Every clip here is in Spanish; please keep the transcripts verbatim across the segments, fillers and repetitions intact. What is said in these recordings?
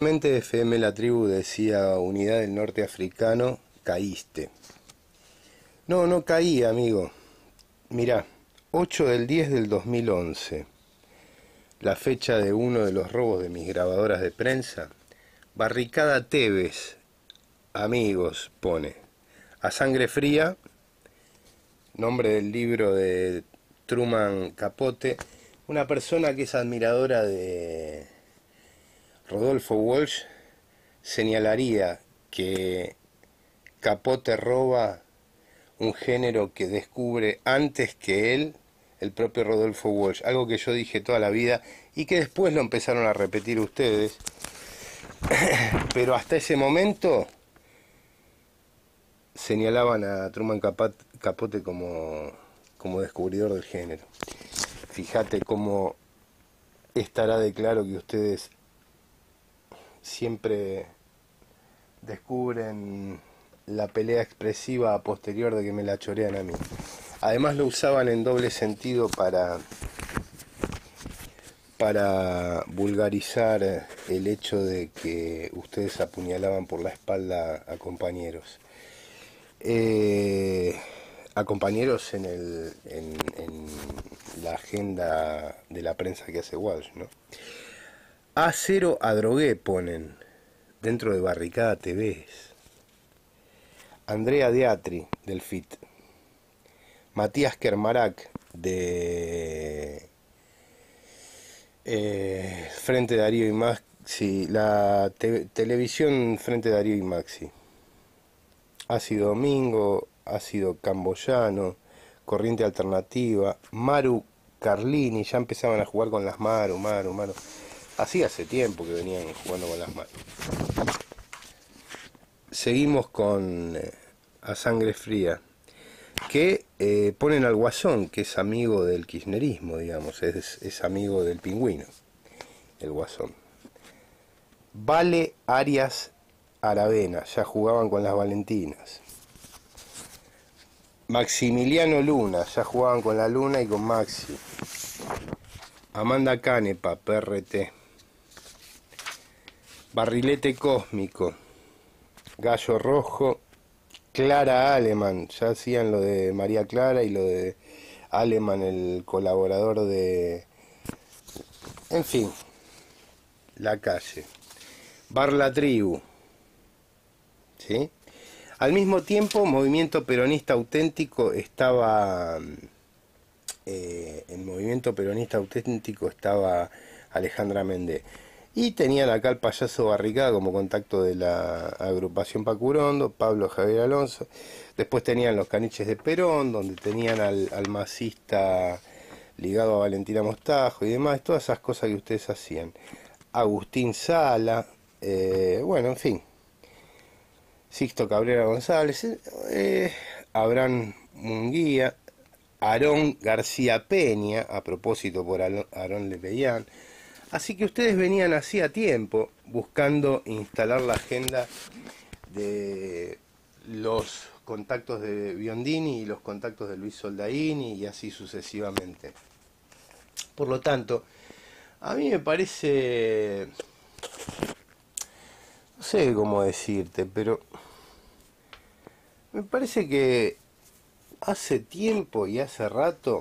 Mente F M La Tribu decía Unidad del Norte Africano, caíste. No, no caí, amigo. Mirá, ocho del diez del dos mil once, la fecha de uno de los robos de mis grabadoras de prensa. Barricada Tevez, amigos, pone. A sangre fría, nombre del libro de Truman Capote, una persona que es admiradora de Rodolfo Walsh, señalaría que Capote roba un género que descubre antes que él el propio Rodolfo Walsh, algo que yo dije toda la vida y que después lo empezaron a repetir ustedes, pero hasta ese momento señalaban a Truman Capote como, como descubridor del género. Fíjate cómo estará de claro que ustedes siempre descubren la pelea expresiva a posterior de que me la chorean a mí. Además lo usaban en doble sentido para para vulgarizar el hecho de que ustedes apuñalaban por la espalda a compañeros. Eh, a compañeros en, el, en, en la agenda de la prensa que hace Walsh, ¿no? A cero a drogué ponen dentro de Barricada T V. Andrea Deatri del F I T. Matías Kermarac de eh, Frente Darío y Maxi, la te televisión Frente Darío y Maxi. Ácido Domingo, Ácido Camboyano, Corriente Alternativa, Maru Carlini, ya empezaban a jugar con las Maru, Maru, Maru. Así hace tiempo que venían jugando con las Maru. Seguimos con eh, A Sangre Fría, que eh, ponen al Guasón, que es amigo del kirchnerismo, digamos, es, es amigo del Pingüino, el Guasón. Vale Arias Aravena, ya jugaban con las Valentinas. Maximiliano Luna, ya jugaban con la Luna y con Maxi. Amanda Canepa, P R T. Barrilete Cósmico, Gallo Rojo, Clara Aleman, ya hacían lo de María Clara y lo de Aleman, el colaborador de... En fin, La Calle. Bar La Tribu, ¿sí? Al mismo tiempo, Movimiento Peronista Auténtico estaba... Eh, en Movimiento Peronista Auténtico estaba Alejandra Méndez. Y tenían acá el payaso Barricada como contacto de la agrupación Pacurondo, Pablo Javier Alonso. Después tenían los Caniches de Perón, donde tenían al, al masista ligado a Valentina Mostajo y demás, todas esas cosas que ustedes hacían. Agustín Sala, eh, bueno, en fin. Sixto Cabrera González, eh, Abraham Munguía, Aarón García Peña, a propósito por Aarón Lepellán. Así que ustedes venían hacía tiempo buscando instalar la agenda de los contactos de Biondini y los contactos de Luis Soldaini y así sucesivamente. Por lo tanto, a mí me parece, no sé cómo decirte, pero me parece que hace tiempo y hace rato,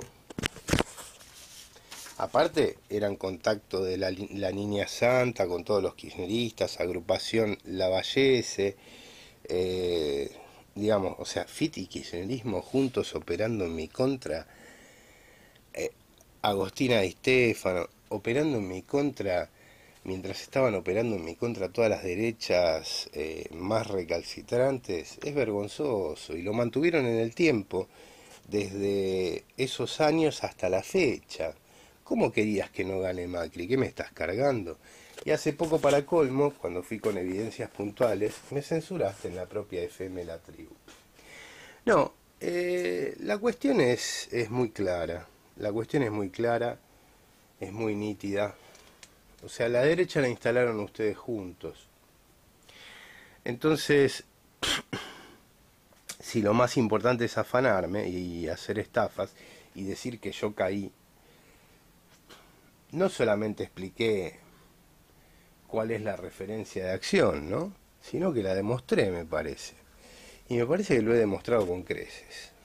aparte eran contacto de la, la Niña Santa con todos los kirchneristas, agrupación Lavallese, eh, digamos, o sea, F I T y kirchnerismo juntos operando en mi contra, eh, Agostina Di Stefano operando en mi contra, mientras estaban operando en mi contra todas las derechas eh, más recalcitrantes, es vergonzoso, y lo mantuvieron en el tiempo, desde esos años hasta la fecha. ¿Cómo querías que no gane Macri? ¿Qué me estás cargando? Y hace poco, para colmo, cuando fui con evidencias puntuales, me censuraste en la propia F M La Tribu. No, eh, la cuestión es, es muy clara. La cuestión es muy clara, es muy nítida. O sea, la derecha la instalaron ustedes juntos. Entonces, si lo más importante es afanarme y hacer estafas y decir que yo caí, no solamente expliqué cuál es la referencia de acción, ¿no? Sino que la demostré, me parece. Y me parece que lo he demostrado con creces.